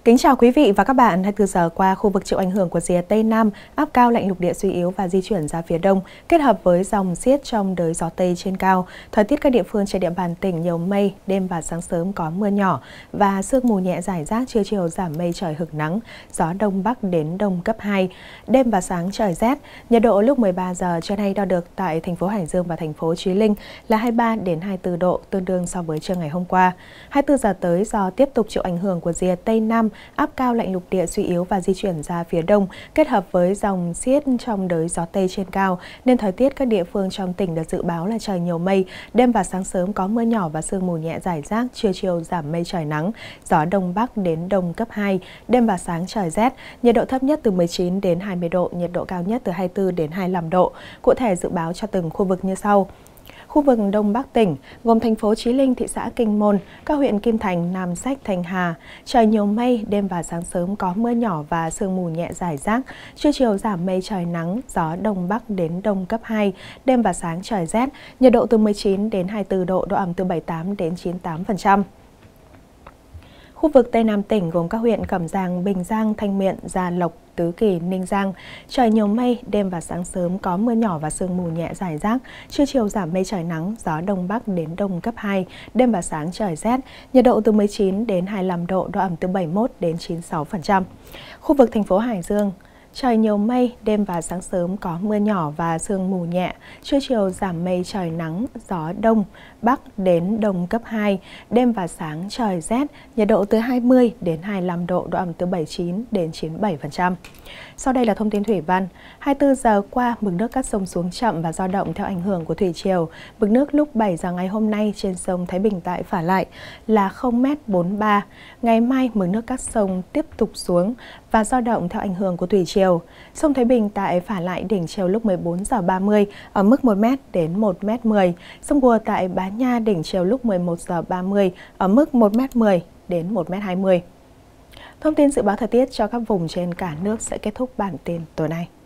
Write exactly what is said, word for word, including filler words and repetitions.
Kính chào quý vị và các bạn. hai mươi tư giờ qua, khu vực chịu ảnh hưởng của rìa Tây Nam, áp cao lạnh lục địa suy yếu và di chuyển ra phía đông, kết hợp với dòng xiết trong đới gió Tây trên cao. Thời tiết các địa phương trên địa bàn tỉnh nhiều mây, đêm và sáng sớm có mưa nhỏ và sương mù nhẹ rải rác, trưa chiều giảm mây trời hửng nắng, gió đông bắc đến đông cấp hai. Đêm và sáng trời rét. Nhiệt độ lúc mười ba giờ trưa nay đo được tại thành phố Hải Dương và thành phố Chí Linh là hai mươi ba đến hai mươi tư độ, tương đương so với trưa ngày hôm qua. hai mươi tư giờ tới, do tiếp tục chịu ảnh hưởng của rìa Tây Nam, áp cao lạnh lục địa suy yếu và di chuyển ra phía đông, kết hợp với dòng xiết trong đới gió Tây trên cao, nên thời tiết các địa phương trong tỉnh được dự báo là trời nhiều mây, đêm và sáng sớm có mưa nhỏ và sương mù nhẹ rải rác, trưa chiều giảm mây trời nắng, gió đông bắc đến đông cấp hai, đêm và sáng trời rét, nhiệt độ thấp nhất từ mười chín đến hai mươi độ, nhiệt độ cao nhất từ hai mươi tư đến hai mươi lăm độ. Cụ thể dự báo cho từng khu vực như sau. Khu vực Đông Bắc tỉnh, gồm thành phố Chí Linh, thị xã Kinh Môn, các huyện Kim Thành, Nam Sách, Thanh Hà, trời nhiều mây, đêm và sáng sớm có mưa nhỏ và sương mù nhẹ rải rác, trưa chiều giảm mây trời nắng, gió Đông Bắc đến Đông cấp hai, đêm và sáng trời rét, nhiệt độ từ mười chín đến hai mươi tư độ, độ ẩm từ bảy mươi tám đến chín mươi tám phần trăm. Khu vực Tây Nam tỉnh gồm các huyện Cẩm Giàng, Bình Giang, Thanh Miện, Gia Lộc, Tứ Kỳ, Ninh Giang, trời nhiều mây, đêm và sáng sớm có mưa nhỏ và sương mù nhẹ rải rác, trưa chiều giảm mây trời nắng, gió đông bắc đến đông cấp hai, đêm và sáng trời rét, nhiệt độ từ mười chín đến hai mươi lăm độ, độ ẩm từ bảy mươi mốt đến chín mươi sáu phần trăm. Khu vực thành phố Hải Dương, trời nhiều mây, đêm và sáng sớm có mưa nhỏ và sương mù nhẹ, trưa chiều giảm mây trời nắng, gió đông bắc đến đông cấp hai, đêm và sáng trời rét, nhiệt độ từ hai mươi đến hai mươi lăm độ, độ ẩm từ bảy mươi chín đến chín mươi bảy phần trăm. Sau đây là thông tin thủy văn. hai mươi tư giờ qua, mực nước các sông xuống chậm và dao động theo ảnh hưởng của thủy triều. Mực nước lúc bảy giờ ngày hôm nay trên sông Thái Bình tại Phả Lại là không mét bốn mươi ba. Ngày mai, mực nước các sông tiếp tục xuống và dao động theo ảnh hưởng của thủy triều. Sông Thái Bình tại Phả Lại đỉnh triều lúc mười bốn giờ ba mươi ở mức một mét đến một mét mười. Sông Bùa tại Bá Nha đỉnh triều lúc mười một giờ ba mươi ở mức một mét mười đến một mét hai mươi. Thông tin dự báo thời tiết cho các vùng trên cả nước sẽ kết thúc bản tin tối nay.